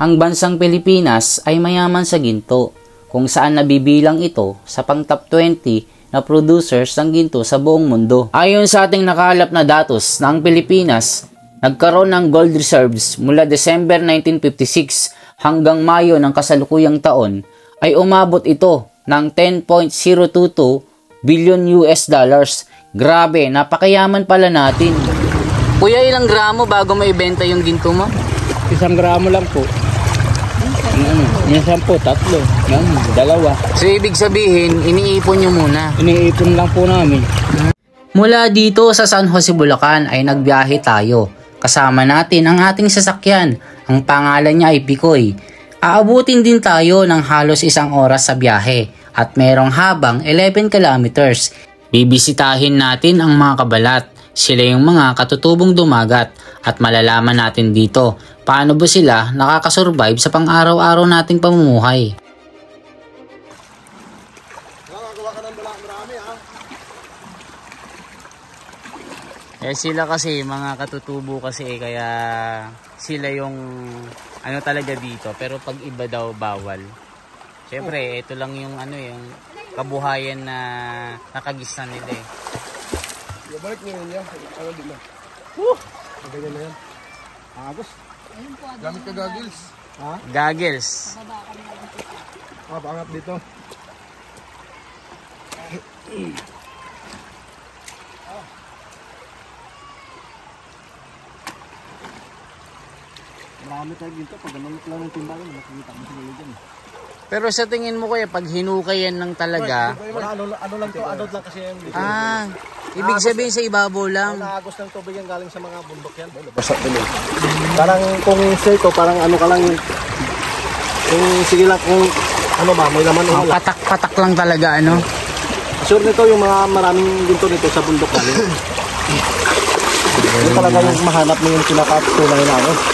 Ang bansang Pilipinas ay mayaman sa ginto, kung saan nabibilang ito sa pang top 20 na producers ng ginto sa buong mundo. Ayon sa ating nakalap na datos na ang Pilipinas, nagkaroon ng gold reserves mula December 1956 hanggang Mayo ng kasalukuyang taon ay umabot ito ng 10.022 billion US dollars. Grabe, napakayaman pala natin. Kuya, ilang gramo bago maibenta yung ginto mo? 1 gramo lang po. Yung 10, 3, 2. So ibig sabihin, iniipon nyo muna? Iniipon lang po namin. Mula dito sa San Jose, Bulacan ay nagbiyahe tayo. Kasama natin ang ating sasakyan. Ang pangalan niya ay Picoy. Aabutin din tayo ng halos 1 oras sa biyahe at merong habang 11 kilometers. Bibisitahin natin ang mga kabalat. Sila yung mga katutubong dumagat at malalaman natin dito paano ba sila nakakasurvive sa pang-araw-araw nating pamumuhay. Sila kasi mga katutubo kasi kaya sila yung ano talaga dito, pero pag iba daw bawal. Siyempre ito lang yung yung kabuhayan na nakagisnan nila eh. Balik niyo niya. Ano din na? Ganyan na yan. Agos. Gamit ka goggles. Ha? Goggles. Paangat dito. Marami tayo dito. Pag ganun lang ng timbangan, makikita mo sila dyan. Pero sa tingin mo kuya, pag hinukay yan ng talaga... Ano lang to? Adot lang kasi yan dito. Ibig sabihin sa ibabaw lang. Naagos ng tubig yan galing sa mga bundok yan. Basta tuloy. Parang kung ito, parang ano ka lang yun. Kung sige lang kung ano ba, may laman o wala. Patak-patak lang talaga ano. Sure nito yung mga maraming ginto nito sa bundok galing. Yung talaga yung mahanap mo yung pinakatunay na ako.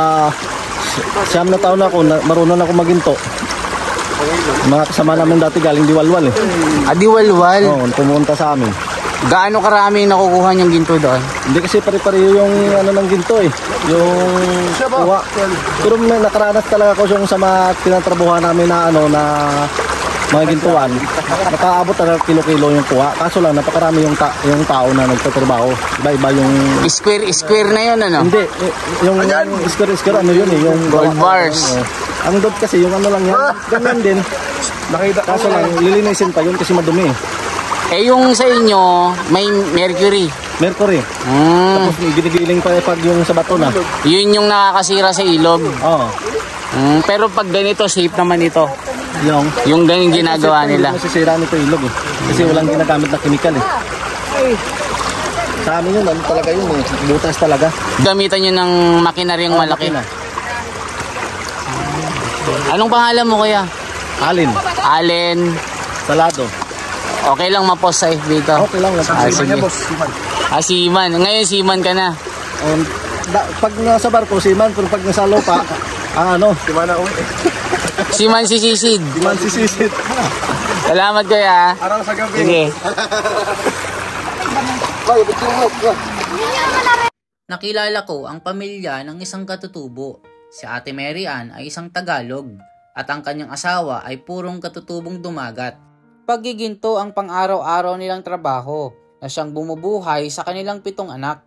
9 na taon na ako, marunong ako maginto. Mga kasama namin dati galing Diwalwal eh. Diwalwal? Oo, pumunta sa amin. Gaano karami nakukuha niyang ginto doon? Hindi kasi pare-pareho yung ano ng ginto eh. Yung kuha. Pero may nakaranas talaga ako yung sa mga tinatrabuhan namin na na mga gintuan. Nakaabot talaga kilo-kilo yung kuha. Kaso lang napakarami yung tao na nagtatrabaho. Iba-iba yung square na yun ano? Hindi, yung square ano yun eh, yung gold bars. Ang gold kasi yung ano lang yan. Ganyan din. Kaso lang lilinisin pa yun kasi madumi eh. Yung sa inyo, may mercury. Mercury. Tapos ginigiling pa pag yung sa bato na. Yun yung nakakasira sa ilog. Oo. Pero pag ganito, safe naman ito. Yung ganyan ginagawa nila. Masisira nito ilog eh. Kasi walang ginagamit na chemical eh. Sa amin yun, ano talaga yun eh. Butas talaga. Gamitan nyo ng makinaryang malaki. Anong pangalan mo kuya? Allen. Salado. Okay lang ma-post sa FB ito? Okay lang. Sige. Siman. Ngayon Siman ka na? Pag nasa barko, Siman. Pero pag nasa lupa, Siman na uwi. Siman si Sisid. Salamat kuya. Araw sa gabi. Sige. Nakilala ko ang pamilya ng isang katutubo. Si Ate Mary Ann ay isang Tagalog at ang kanyang asawa ay purong katutubong dumagat. Paggiginto ang pang-araw-araw nilang trabaho na siyang bumubuhay sa kanilang 7 anak.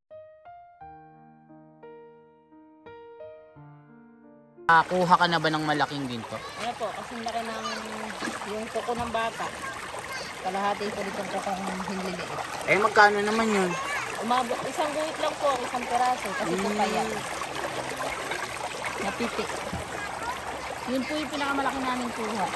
Kuha ka na ba ng malaking ginto? Ano po, kasi laki ng yung kuko ng bata. Kalahati po dito ang kuko ng hindi liit. Magkano naman yun? Umabot, isang guhit lang po, isang peraso, kasi po payat. Napiti. Yun po yung pinakamalaki namin kuha.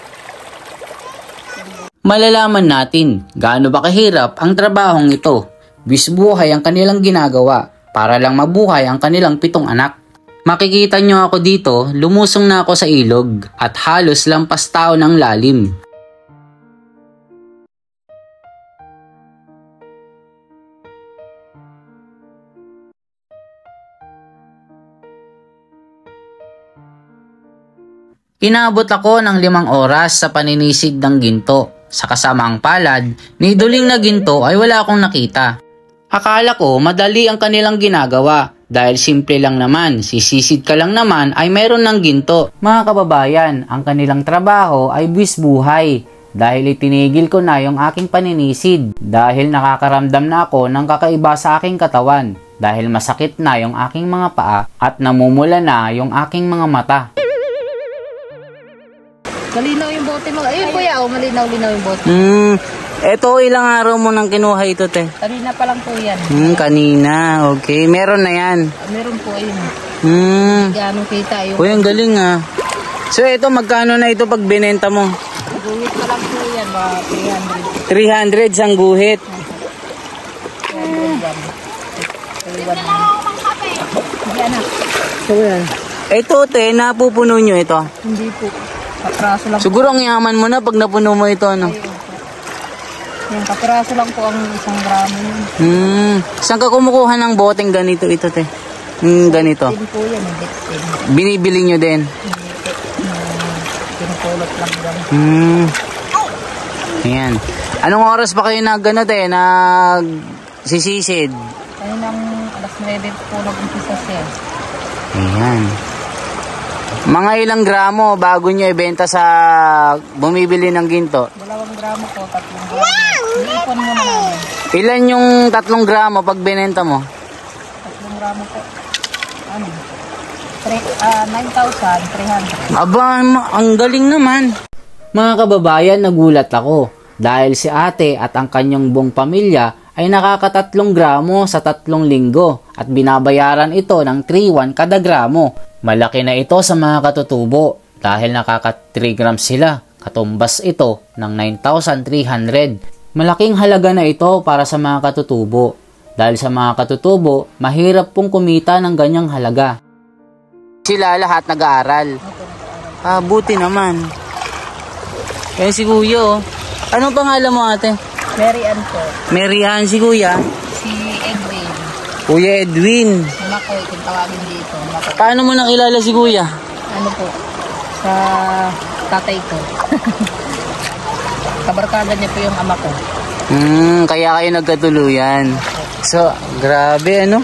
Malalaman natin gaano ba kahirap ang trabahong ito. Bisbuhay ang kanilang ginagawa para lang mabuhay ang kanilang 7 anak. Makikita nyo ako dito, lumusong na ako sa ilog at halos lampas tao ng lalim. Inabot ako ng 5 oras sa paninisid ng ginto. Sa kasamaang palad, ni duling na ginto ay wala akong nakita. Akala ko madali ang kanilang ginagawa, Dahil simple lang naman, sisisid ka lang naman ay meron ng ginto. Mga kababayan, ang kanilang trabaho ay buwis buhay. Dahil itinigil ko na yung aking paninisid. Dahil nakakaramdam na ako ng kakaiba sa aking katawan. Dahil masakit na yung aking mga paa at namumula na yung aking mga mata. Malinaw yung bote mo. Ayun kuya, malinaw-linaw yung bote. Eto, ilang araw mo nang kinuha ito, te? Kanina pa lang po yan. Kanina. Okay. Meron na yan. Meron po ayun. Gano'ng kita yung... Uy, ang galing ah. So, ito, magkano na ito pag binenta mo? Guhit pa lang po yan, mga 300 sang guhit. 300 yan. Hindi anak. So, yan. Ito, te, napupuno nyo ito? Hindi po. Kapraso lang. Siguro ang yaman mo na pag napuno mo ito, ano? Yung kapiraso lang po ang 1 gramo yun. Saan ka kumukuha ng boteng ganito ito, te? Ganito? Tin po yan, hindi tin. Binibili nyo din? Hindi po. Pinupulot lang yan. Ayan. Anong oras pa kayo nagsisisid? Ayun ang alas 9 po nag-umpisa siya. Ayan. Mga ilang gramo bago nyo ibenta sa bumibili ng ginto? 2 gramo po, 3 gramo. Iipon muna namin. Ilan yung 3 gramo pag binenta mo? 3 gramo po. Ano? 9,300. Aba, ang galing naman. Mga kababayan, nagulat ako dahil si ate at ang kanyang buong pamilya ay nakaka 3 gramo sa 3 linggo at binabayaran ito ng 3,1 kada gramo. Malaki na ito sa mga katutubo dahil nakaka 3 grams sila. Katumbas ito ng 9,300. Malaking halaga na ito para sa mga katutubo. Dahil sa mga katutubo, mahirap pong kumita ng ganyang halaga. Sila lahat nag-aaral. Buti naman. Kaya si Kuya, oh. Anong pangalan mo, ate? Mary Ann po. Mary Ann, si Kuya? Si Edwin. Kuya Edwin. Makoy, kung tawagin dito. Makoy. Paano mo nakilala si Kuya? Ano po? Sa tatay ko. Kabarkada niya po yung ama ko. Kaya kayo nagkatuluyan. So, grabe, ano?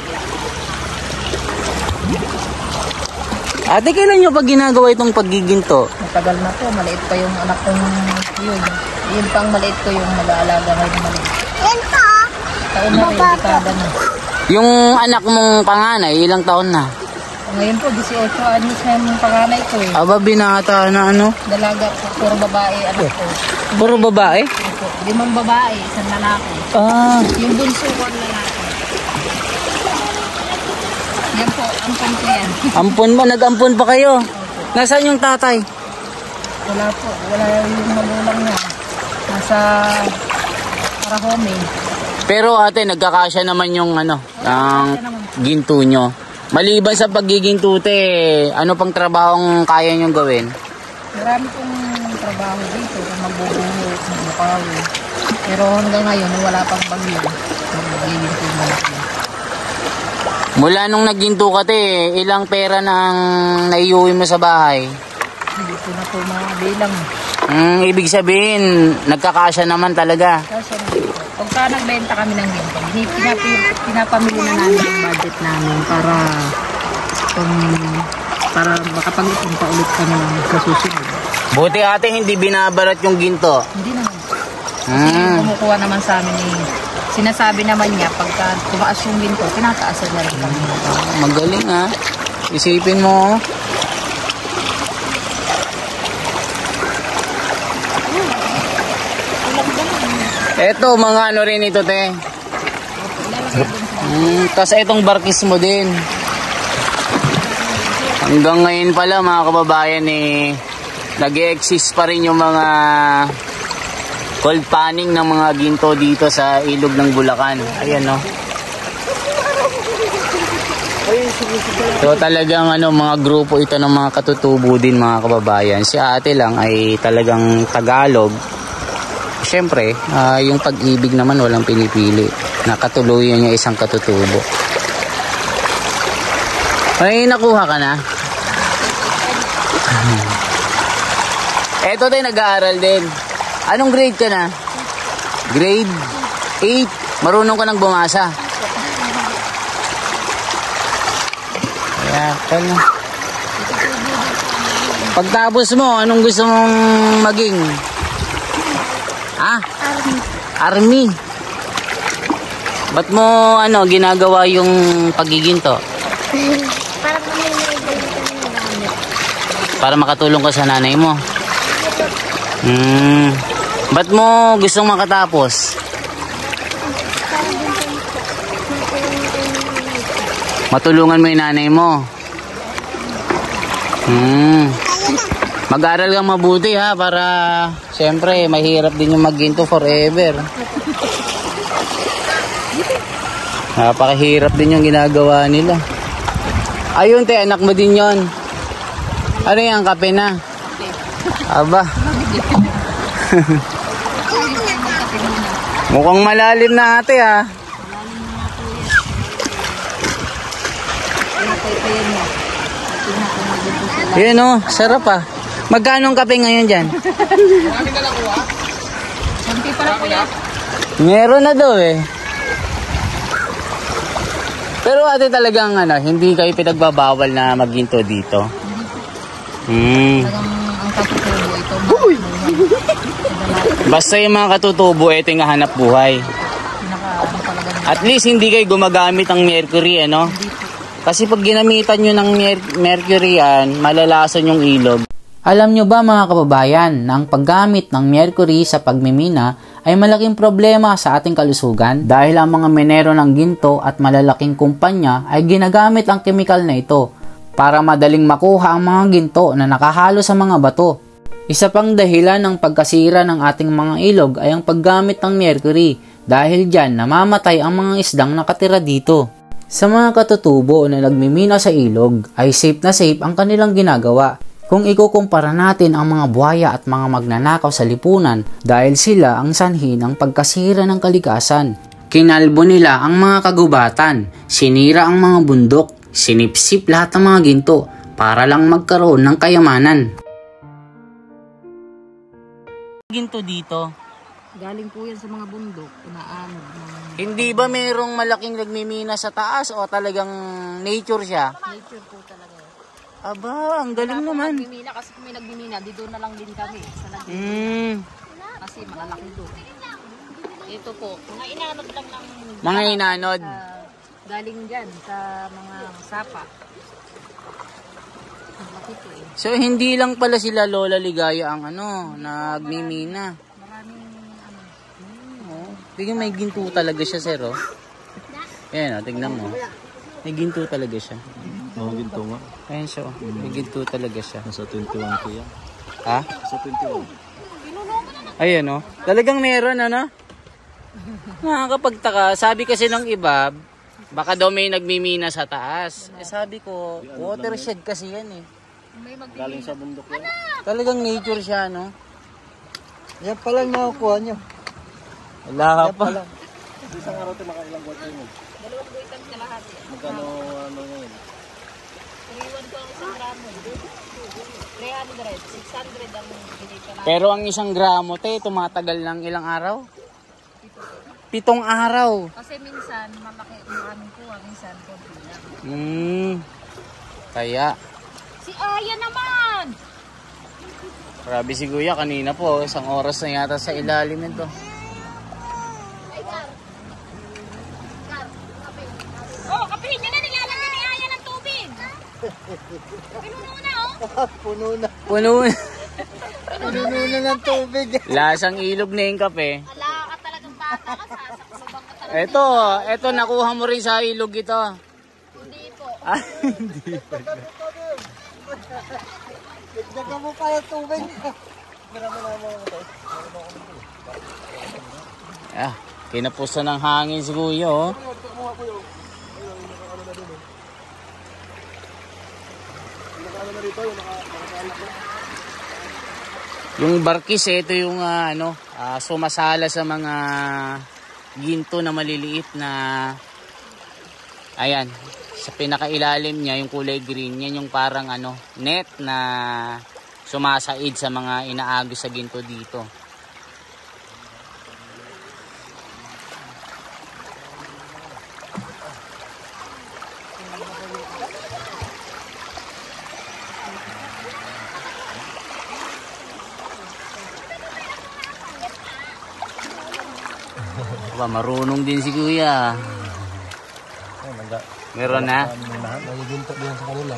Ate, kailan nyo pag ginagawa itong paggiginto? Matagal na po, maliit pa yung anak kong yun. Yun pang maliit ko yung nag-aalaga ngayon maliit. Taon na rin, dekada na. Yung anak mong panganay, ilang taon na? Ngayon po, 18 anyos na yung panganay ko eh. Aba, binata na ano? Dalaga po, puro babae anak ko. Puro babae? Opo, 5 babae, 1 lalaki. Yung bunso ko ang lalaki. Yan po, ampon ko yan. Ampon mo, nag-ampon pa kayo? Nasaan yung tatay? Wala po, wala yung magulang niya. Nasa Parahome. Pero ate, nagkakasya naman yung ano, ang ginto nyo. Maliban sa paggiginto, ano pang trabahong kaya nyong gawin? Marami pong trabaho dito, magbubuho, magbukawi. Pero hanggang ngayon, wala pang bagyo. Maggiginto na ako. Mula nung nagginto ka, ilang pera na ang naiuwi mo sa bahay? Hindi ko na po mabilang. Ibig sabihin, nagkakasya naman talaga. Kasi pagka nagbenta kami ng ginto, pinapamili na namin yung budget namin para makapag-ipon pa ulit kami sa susunod. Buti ate, hindi binabarat yung ginto. Hindi naman. Kasi kumukuha naman sa amin sinasabi naman niya, pagka tumaas yung ginto, tinataasan na rin kami. Magaling ha. Isipin mo. Eto, mga ano rin ito, te. Tapos itong barkis mo din. Hanggang ngayon pala, mga kababayan, nag-e-exist pa rin yung mga cold panning ng mga ginto dito sa ilog ng Bulacan. Ayan, no. So talagang mga grupo ito ng mga katutubo din, mga kababayan. Si ate lang ay talagang Tagalog. Siyempre, yung pag-ibig naman walang pinipili. Nakatuluyan niya isang katutubo. Ay, nakuha ka na? Eto tayo, nag-aaral din. Anong grade ka na? Grade 8. Marunong ka nang bumasa. Apple na. Pagtapos mo, anong gusto mong maging? Ha? Army. Ba't mo ginagawa yung pagiginto? Para may gamit. Para makatulong ka sa nanay mo. Ba't mo gustong makatapos? Matulungan mo yung nanay mo. Mag-aral kang mabuti ha, para siyempre mahirap din yung magginto forever. Napakahirap din yung ginagawa nila. Ayun te, anak mo din yon. Ano yan, kape na? Aba. Mukhang malalim na ate ha. Yun o, sarap ah. Magkano ang kape ngayon dyan? Santi pala po yan. Meron na daw eh. Pero ate talagang hindi kayo pinagbabawal na magginto dito. Talagang ang katutubo ito. Basta yung mga katutubo, ito yung hanap buhay. At least hindi kayo gumagamit ng mercury, ano? Kasi pag ginamitan nyo ng mercury yan, malalason yung ilog. Alam nyo ba mga kababayan, na ang paggamit ng mercury sa pagmimina ay malaking problema sa ating kalusugan dahil ang mga minero ng ginto at malalaking kumpanya ay ginagamit ang kemikal na ito para madaling makuha ang mga ginto na nakahalo sa mga bato. Isa pang dahilan ng pagkasira ng ating mga ilog ay ang paggamit ng mercury dahil dyan namamatay ang mga isdang nakatira dito. Sa mga katutubo na nagmimina sa ilog ay safe na safe ang kanilang ginagawa kung ikukumpara natin ang mga buhaya at mga magnanakaw sa lipunan dahil sila ang sanhi ng pagkasira ng kalikasan. Kinalbo nila ang mga kagubatan, sinira ang mga bundok, sinipsip lahat ng mga ginto para lang magkaroon ng kayamanan. Ginto dito? Galing po yan sa mga bundok. Hindi ba mayroong malaking nagmimina sa taas o talagang nature siya? Nature po talaga. Aba, ang galing naman. Nagmimina kasi kung may nagmimina, dito na lang din kami. Sa kasi malalaki doon. Ito po, mga inanod lang ng... Mga inanod? Galing dyan sa mga sapa. Malaki po eh. So, hindi lang pala sila Lola Ligaya ang nagmimina. Maraming Tingnan, may ginto talaga siya, sir, oh. Ayan, tingnan mo. May ginto talaga siya. Oo, ginto nga. Ayan siya, oh. May ginto talaga siya. Nasa 21 ko yan. Ha? Sa 21. Ayan, oh. Talagang meron, Nakakapagtaka. Sabi kasi ng iba, baka daw may nagmimina sa taas. Sabi ko, watershed kasi yan, eh. may Galing sa bundok yan. Talagang nature siya, no? Yan pa lang nakukuha nyo. Wala ka pa. Isang araw ito makailang water mo. 2 buwitan ka lahat. Magkano ngayon? Iwan ko ang 1 gramo. 300, 600 ang binita natin. Pero ang 1 gramo, tumatagal ng ilang araw? 7 araw. Kasi minsan, maraming kuha, minsan konti lang. Kaya. Si Aya naman! Grabe si Kuya, kanina po, 1 oras na yata sa ilalim nito. Oh, kapihin nyo na, nilalagyan ni Aya ng tubig. Pinuno na, oh. Puno na. Puno. Puno na ng tubig. Lasang ilog na yung kape. Wala ka talagang bata ka, sasaksaban ka talaga. Ito, nakuha mo rin sa ilog ito. Hindi po. Hindi pa. Nagdaga mo pa yung tubig. Kinapusan ng hangin si Kuya, oh. Yung barkis, ito yung sumasala sa mga ginto na maliliit na, ayan, sa pinakailalim niya, yung kulay green, yan yung parang net na sumasaid sa mga inaagos sa ginto dito. Aba, marunong din si kuya. Meron na? Naliginto din sa kanila.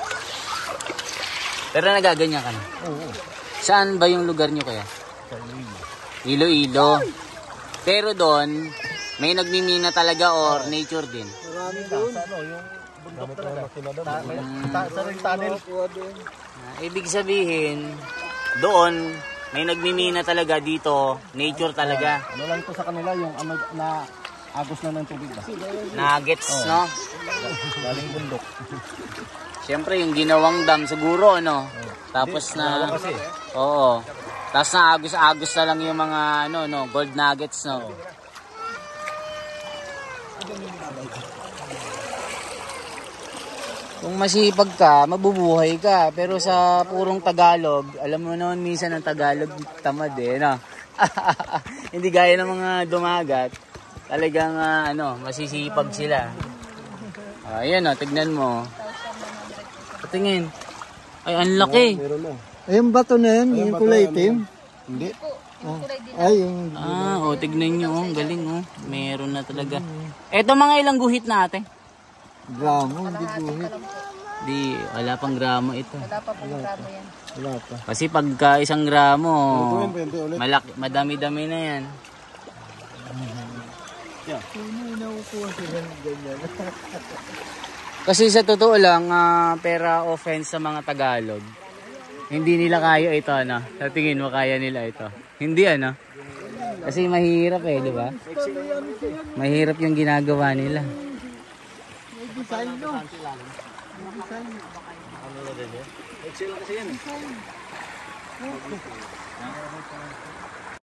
Pero nagaganyan ka na? Oo. Saan ba yung lugar nyo kaya? Iloilo. Pero doon, may nagmimina talaga or nature din? Marami doon. Sa ano, yung bundok talaga. Sa ring tunnel. Ibig sabihin, doon, may nagmimina talaga dito, nature talaga. Ano lang to sa kanila, yung na agos na ng tubig ba? Nuggets, no? Galing bundok. Siyempre, yung ginawang dam siguro, ano? Tapos na... Oo. Tapos na agos-agos na lang yung mga, ano, no? Gold nuggets, no? Kung masipag ka, mabubuhay ka. Pero sa purong Tagalog, alam mo naman minsan ang Tagalog tamad eh, no? Hindi gaya ng mga dumagat. Talagang, ano, masisipag sila. Ayan, oh, tignan mo. Patingin. Ay, ang laki. Meron na. Ay, yung bato na yan, yung kulay itim. Hindi. Ay, yung... Tignan nyo, oh, galing, oh. Meron na talaga. Eto mga ilang guhit natin. Gramo, hindi guhit. Di, wala pang gramo ito. Wala pa po gramo yan. Wala pa. Kasi pagka isang gramo, Pwede ulit. malaki, madami-dami na yan. Kasi sa totoo lang, pera offense sa mga Tagalog. Hindi nila kaya ito, ano? Sa tingin mo, kaya nila ito. Hindi, ano? Kasi mahirap eh, di ba? Mahirap yung ginagawa nila. Excel kasi yan.